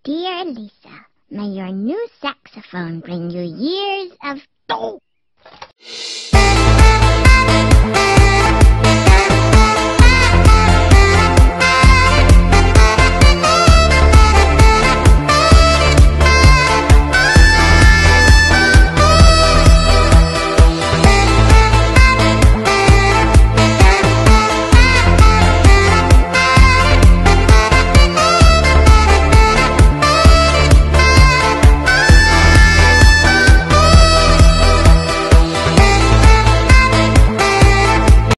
Dear Lisa, may your new saxophone bring you years of...